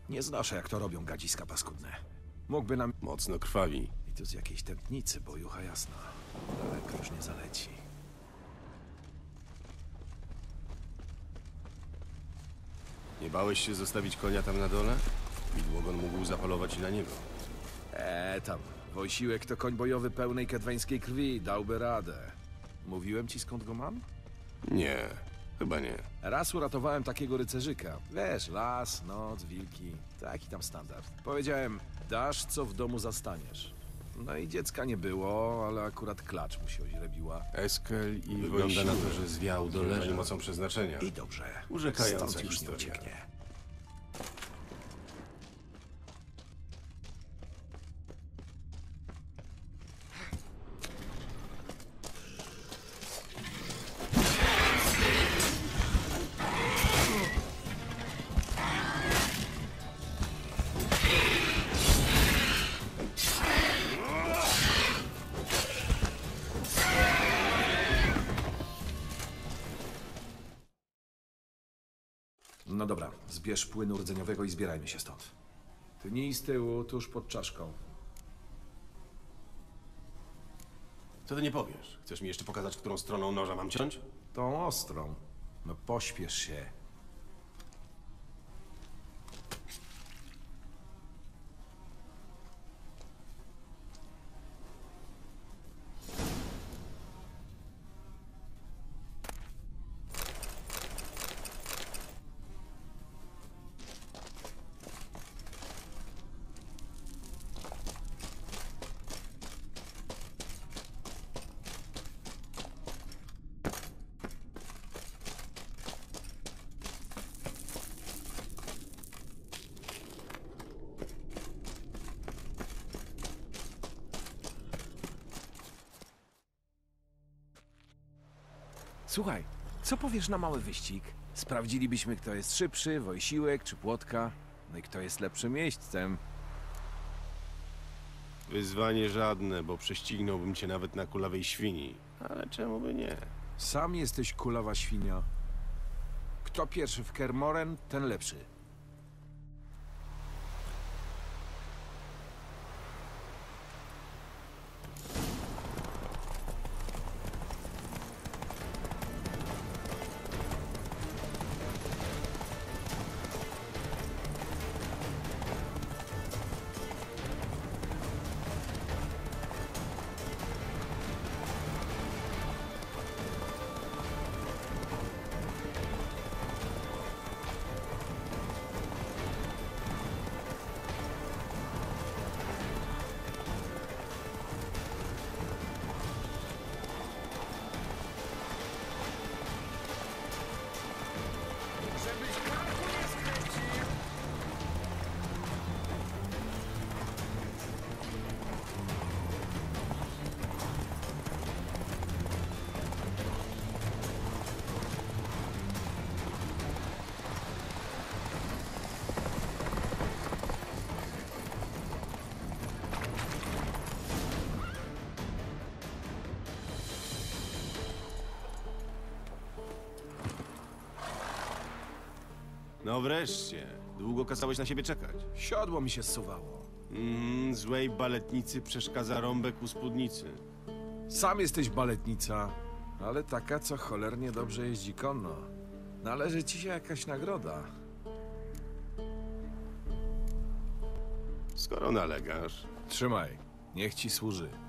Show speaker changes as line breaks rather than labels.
Nie znoszę, jak to robią gadziska paskudne. Mógłby nam...
Mocno krwawi.
I to z jakiejś tętnicy, bo jucha jasna. Daleko już nie zaleci.
Nie bałeś się zostawić konia tam na dole? Widłogon mógł zapalować i na niego.
Tam. Wojsiłek to koń bojowy pełnej kedweńskiej krwi. Dałby radę. Mówiłem ci, skąd go mam?
Nie, chyba nie.
Raz uratowałem takiego rycerzyka. Wiesz, las, noc, wilki. Taki tam standard. Powiedziałem, dasz, co w domu zastaniesz. No i dziecka nie było, ale akurat klacz mu się oźrebiła.
Eskel i wygląda na to, że zwiał do leży mocą przeznaczenia.
I dobrze.
Urzekająca
Stąd już nie
historia.
ucieknie. No dobra, zbierz płynu rdzeniowego i zbierajmy się stąd. Tnij z tyłu, tuż pod czaszką.
Co ty nie powiesz? Chcesz mi jeszcze pokazać, którą stroną noża mam ciąć?
Tą ostrą. No pośpiesz się. Słuchaj, co powiesz na mały wyścig? Sprawdzilibyśmy, kto jest szybszy, Wojsiłek czy Płotka. No i kto jest lepszym jeźdźcem.
Wyzwanie żadne, bo prześcignąłbym cię nawet na kulawej świni. Ale czemu by nie?
Sam jesteś kulawa świnia. Kto pierwszy w Kermoren, ten lepszy.
No wreszcie. Długo kazałeś na siebie czekać.
Siodło mi się zsuwało.
Złej baletnicy przeszkadza rąbek u spódnicy.
Sam jesteś baletnica, ale taka, co cholernie dobrze jeździ konno. Należy ci się jakaś nagroda.
Skoro nalegasz,
Trzymaj, niech ci służy.